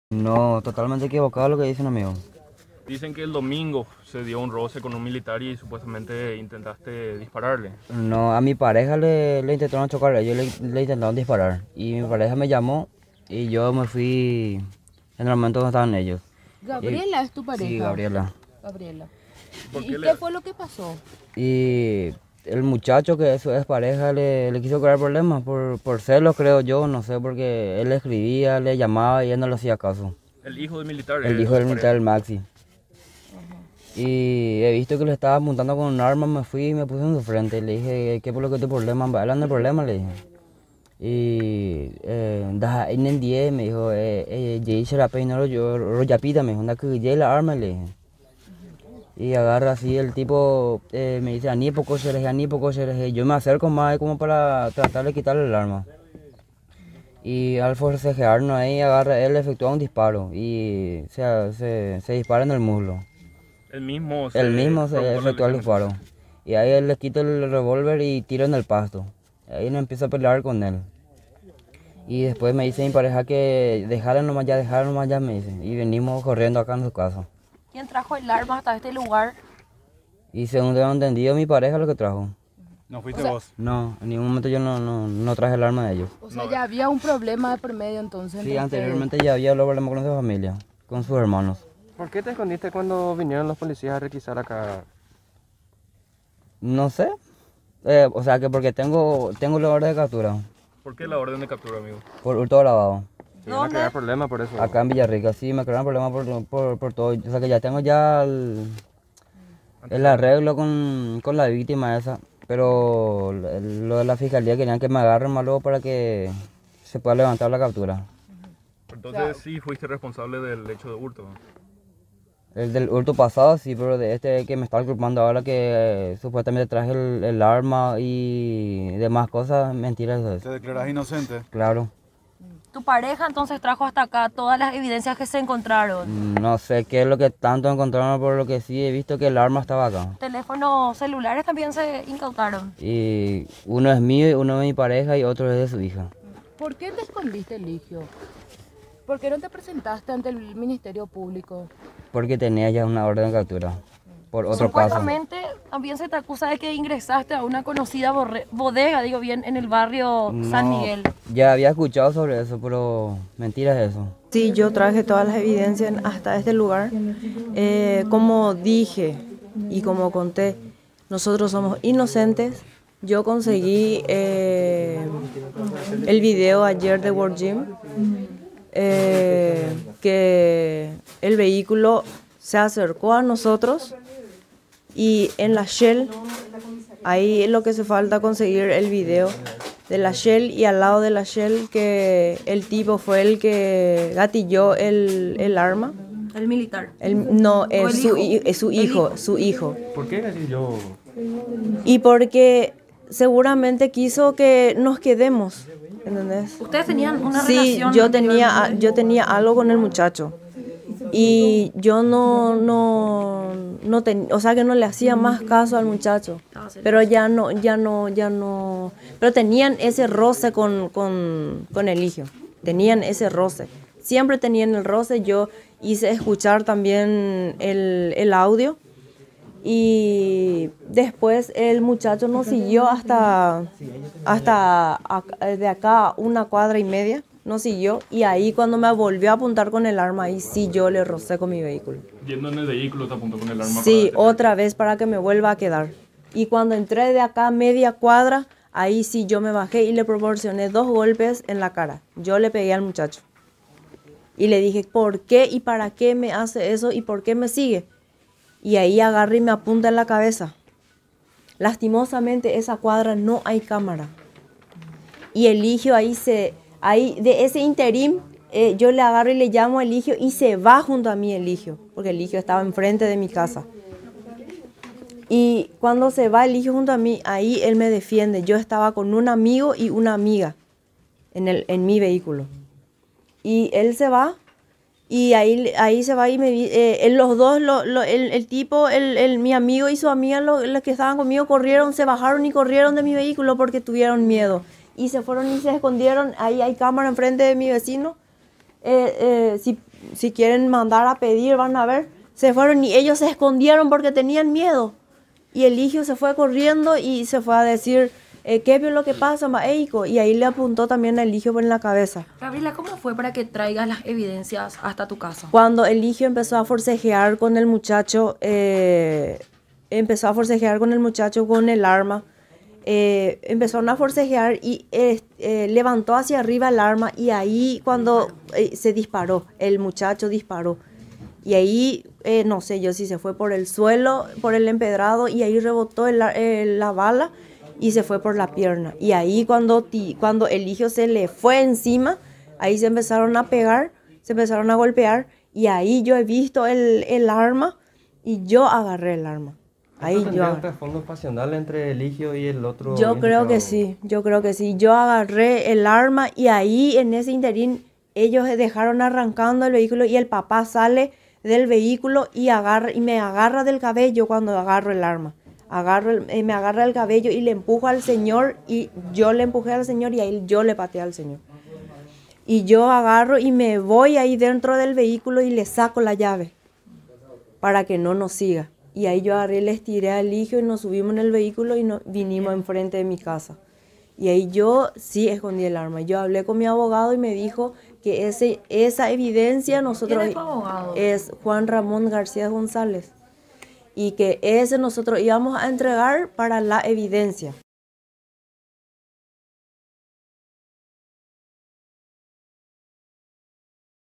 No, totalmente equivocado lo que dicen, amigo. Dicen que el domingo se dio un roce con un militar y supuestamente intentaste dispararle. No, a mi pareja le intentaron chocar, ellos le intentaron disparar. Y mi pareja me llamó y yo me fui en el momento donde estaban ellos. Gabriela es tu Sí, pareja. Gabriela. Gabriela. ¿Por ¿Y qué qué le- fue lo que pasó? Y el muchacho que es su pareja le quiso crear problemas por celos, creo yo, no sé, porque él le escribía, le llamaba y él no le hacía caso. El hijo del militar El es hijo su del militar, pareja. el Maxi. Y he visto que le estaba apuntando con un arma, me fui y me puse en su frente. Y le dije, ¿qué por lo que tu problema? Hablan de problema, le dije. Y da en el día me dijo, ya hice la peina, yo rollapita, me dijo, anda que ya la arma, le dije. Y agarra así el tipo, me dice, ani poco se le ani poco se le. Yo me acerco más como para tratar de quitarle el arma. Y al forcejearnos ahí, agarra, él efectúa un disparo y se dispara en el muslo. El mismo Él mismo se provocó la efectúa el lesión. disparo. Y ahí él le quita el revólver y tira en el pasto. Ahí no empieza a pelear con él. Y después me dice mi pareja que dejarlo nomás ya, me dice. Y venimos corriendo acá en su casa. ¿Quién trajo el arma hasta este lugar? Y según tengo entendido, mi pareja lo que trajo. No fuiste O sea, vos. No, en ningún momento yo no traje el arma de ellos. O sea, No, ya había un problema de por medio entonces. Sí, entre anteriormente ya había hablado problemas con su familia, con sus hermanos. ¿Por qué te escondiste cuando vinieron los policías a requisar acá? No sé. O sea que porque tengo la orden de captura ¿Por qué la orden de captura, amigo? por hurto grabado. Te iban a crear problemas por eso. Acá en Villarrica, sí, me crearon problemas por todo. O sea que ya tengo ya el arreglo con la víctima esa. Pero lo de la fiscalía querían que me agarren más luego para que se pueda levantar la captura. Entonces sí fuiste responsable del hecho de hurto. El del hurto pasado sí, pero de este que me está culpando ahora que supuestamente traje el arma y demás cosas, mentiras eso es. Te declarás inocente. Claro. Tu pareja entonces trajo hasta acá todas las evidencias que se encontraron. No sé qué es lo que tanto encontraron, por lo que sí he visto que el arma estaba acá. Teléfonos celulares también se incautaron. Y uno es mío, y uno es de mi pareja y otro es de su hija. ¿Por qué te escondiste, Eligio? ¿Por qué no te presentaste ante el Ministerio Público? Porque tenía ya una orden de captura por otro caso. Supuestamente también se te acusa de que ingresaste a una conocida bodega, digo bien, en el barrio San No, Miguel. ya había escuchado sobre eso, pero mentiras eso. Sí, yo traje todas las evidencias hasta este lugar. Como dije y como conté, nosotros somos inocentes. Yo conseguí el video ayer de World Gym, que el vehículo se acercó a nosotros y en la Shell, ahí es lo que se falta conseguir el video de la Shell, y al lado de la Shell que el tipo fue el que gatilló el arma. El militar. No, ¿O el es su hijo. ¿Por qué decís yo? Y porque seguramente quiso que nos quedemos, ¿entendés? Ustedes tenían una Sí, relación. yo tenía algo con el muchacho y yo o sea que no le hacía más caso al muchacho, pero ya no, pero tenían ese roce con Eligio, tenían ese roce, siempre tenían el roce. Yo hice escuchar también el audio. Y después el muchacho nos siguió hasta de acá 1,5 cuadras, nos siguió, y ahí cuando me volvió a apuntar con el arma, ahí sí yo le rocé con mi vehículo. Yendo en el vehículo te apuntó con el arma. Sí, para otra vez para que me vuelva a quedar. Y cuando entré de acá media cuadra, ahí sí yo me bajé y le proporcioné 2 golpes en la cara. Yo le pegué al muchacho. Y le dije, ¿por qué y para qué me hace eso y por qué me sigue? Y ahí agarra y me apunta en la cabeza. Lastimosamente esa cuadra no hay cámara. Y Eligio ahí de ese interín, yo le agarro y le llamo a Eligio y se va junto a mí Eligio, porque Eligio estaba enfrente de mi casa. Y cuando se va Eligio junto a mí, ahí él me defiende. Yo estaba con un amigo y una amiga en mi vehículo. Y él se va. Y ahí se va y los dos, el tipo, mi amigo y su amiga, los que estaban conmigo, se bajaron y corrieron de mi vehículo porque tuvieron miedo. Y se fueron y se escondieron. Ahí hay cámara enfrente de mi vecino. si quieren mandar a pedir, van a ver. Se fueron y ellos se escondieron porque tenían miedo. Y Eligio se fue corriendo y se fue a decir, ¿qué es lo que pasa, Maeiko? Y ahí le apuntó también a Eligio en la cabeza. Gabriela, ¿cómo fue para que traigas las evidencias hasta tu casa? Cuando Eligio empezó a forcejear con el muchacho, con el arma, empezaron a forcejear y levantó hacia arriba el arma y ahí cuando se disparó, el muchacho disparó. Y ahí, no sé yo si se fue por el suelo, por el empedrado, y ahí rebotó la bala y se fue por la pierna. Y ahí cuando Eligio se le fue encima, ahí se empezaron a pegar, se empezaron a golpear, y ahí yo he visto el arma y yo agarré el arma. Ahí ¿Tendría un trasfondo pasional entre Eligio y el otro? Yo creo que sí, yo creo que sí. Yo agarré el arma y ahí en ese interín ellos dejaron arrancando el vehículo y el papá sale del vehículo y me agarra del cabello cuando agarro el arma. Me agarra el cabello y le empujo al señor y yo le empujé al señor y ahí yo le pateé al señor. Y yo agarro y me voy ahí dentro del vehículo y le saco la llave para que no nos siga. Y ahí yo agarré, les tiré al Eligio y nos subimos en el vehículo y vinimos enfrente de mi casa. Y ahí yo sí escondí el arma. Yo hablé con mi abogado y me dijo que esa evidencia nosotros... ¿Quién es tu abogado? Es Juan Ramón García González. Y que ese nosotros íbamos a entregar para la evidencia.